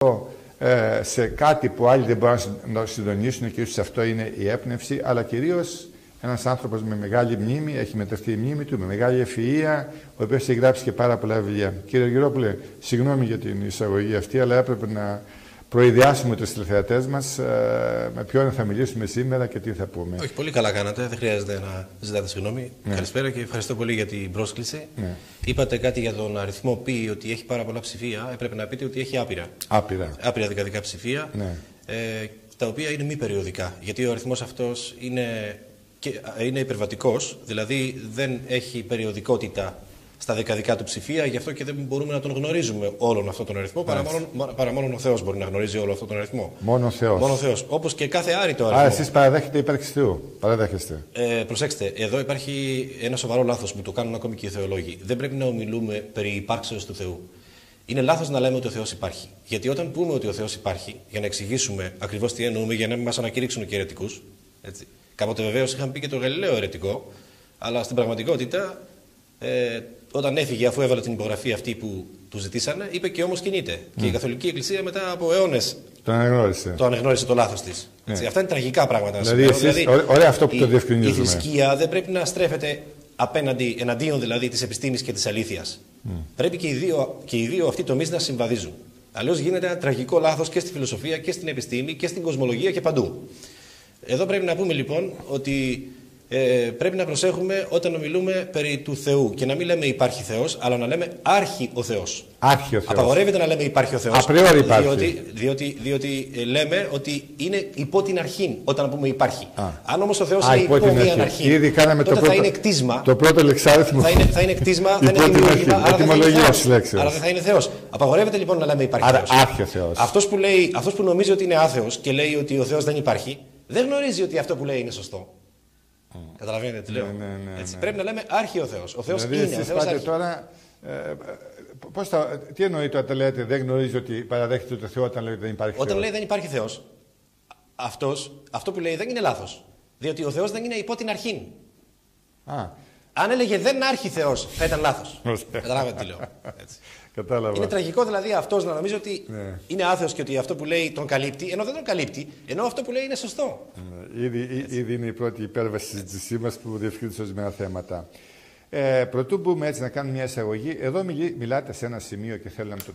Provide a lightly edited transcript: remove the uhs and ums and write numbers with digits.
σε κάτι που άλλοι δεν μπορούν να συντονίσουν, και ίσως αυτό είναι η έπνευση, αλλά κυρίως ένας άνθρωπος με μεγάλη μνήμη, έχει μεταφερθεί η μνήμη του, με μεγάλη ευφυΐα, ο οποίος έχει γράψει και πάρα πολλά βιβλία. Κύριε Γερόπουλε, συγγνώμη για την εισαγωγή αυτή, αλλά έπρεπε να προειδιάσουμε τους τηλεθεατές μας με ποιον θα μιλήσουμε σήμερα και τι θα πούμε. Όχι, πολύ καλά κάνατε, δεν χρειάζεται να ζητάτε συγγνώμη. Ναι. Καλησπέρα και ευχαριστώ πολύ για την πρόσκληση. Ναι. Είπατε κάτι για τον αριθμό π, ότι έχει πάρα πολλά ψηφία. Έπρεπε να πείτε ότι έχει άπειρα. Άπειρα δικαδικά ψηφία, ναι. Τα οποία είναι μη περιοδικά. Γιατί ο αριθμός αυτός είναι υπερβατικός, δηλαδή δεν έχει περιοδικότητα στα δεκαδικά του ψηφία, γι' αυτό και δεν μπορούμε να τον γνωρίζουμε όλον αυτόν τον αριθμό, παρά μόνο ο Θεός μπορεί να γνωρίζει όλο αυτόν τον αριθμό. Μόνο ο Θεός. Μόνο ο Θεός. Όπως και κάθε άρρητο αριθμό. Άρα εσείς παραδέχετε ύπαρξη Θεού. Παραδέχεστε. Προσέξτε, εδώ υπάρχει ένα σοβαρό λάθος που το κάνουν ακόμη και οι θεολόγοι. Δεν πρέπει να ομιλούμε περί υπάρξεως του Θεού. Είναι λάθος να λέμε ότι ο Θεός υπάρχει. Γιατί όταν πούμε ότι ο Θεός υπάρχει, για να εξηγήσουμε ακριβώς τι εννοούμε, για να μην μας ανακηρύξουν και αιρετικούς. Κάποτε βεβαίως είχαν πει και το Γαλιλαίο αιρετικό, αλλά στην πραγματικότητα. Όταν έφυγε, αφού έβαλε την υπογραφή αυτή που του ζητήσανε, είπε και όμως κινείται. Και η Καθολική Εκκλησία μετά από αιώνες το αναγνώρισε το λάθος της. Αυτά είναι τραγικά πράγματα. Δηλαδή, ωραία αυτό που το διευκρινίζουμε. Η θρησκεία δεν πρέπει να στρέφεται εναντίον δηλαδή της επιστήμης και της αλήθειας. Πρέπει και οι δύο αυτοί τομείς να συμβαδίζουν. Αλλιώς γίνεται ένα τραγικό λάθος και στη φιλοσοφία και στην επιστήμη και στην κοσμολογία και παντού. Εδώ πρέπει να πούμε λοιπόν ότι. Πρέπει να προσέχουμε όταν ομιλούμε περί του Θεού και να μην λέμε υπάρχει Θεός, αλλά να λέμε άρχι ο Θεός. Άρχι ο Θεός. Απαγορεύεται να λέμε υπάρχει ο Θεός. Απριόρι υπάρχει. Διότι λέμε ότι είναι υπό την αρχή όταν πούμε υπάρχει. Αν όμως ο Θεός είναι υπό την αρχή, ήδη κάναμε τότε θα είναι κτίσμα. Το πρώτο λεξάριθμο. Θα είναι κτίσμα, θα είναι δημιούργημα, άρα δεν θα είναι Θεός. Απαγορεύεται λοιπόν να λέμε υπάρχει Θεός. Άρχι ο Θεός. Αυτός που νομίζει ότι είναι άθεος και λέει ότι ο Θεός δεν υπάρχει, δεν γνωρίζει ότι αυτό που λέει είναι σωστό. Καταλαβαίνετε τι λέω. Έτσι, πρέπει να λέμε άρχι ο Θεός. Ο Θεός δηλαδή, είναι. Ο Θεός άρχι. Τώρα, τι εννοείται όταν λέτε δεν γνωρίζει ότι παραδέχεται το Θεό όταν λέει ότι δεν υπάρχει Θεός. Όταν λέει δεν υπάρχει Θεός, αυτό που λέει δεν είναι λάθος. Διότι ο Θεός δεν είναι υπό την αρχή. Αν έλεγε δεν άρχι Θεός, θα ήταν λάθος. Καταλάβετε τι λέω. Έτσι. Κατάλαβα. Είναι τραγικό δηλαδή αυτός να νομίζει ότι είναι άθεος και ότι αυτό που λέει τον καλύπτει, ενώ δεν τον καλύπτει, ενώ αυτό που λέει είναι σωστό. Ήδη είναι η πρώτη υπέρβαση στη συζήτησή μας που διευκρίνησε ορισμένα θέματα. Πρωτού μπούμε έτσι να κάνουμε μια εισαγωγή, εδώ μιλάτε σε ένα σημείο και θέλω να το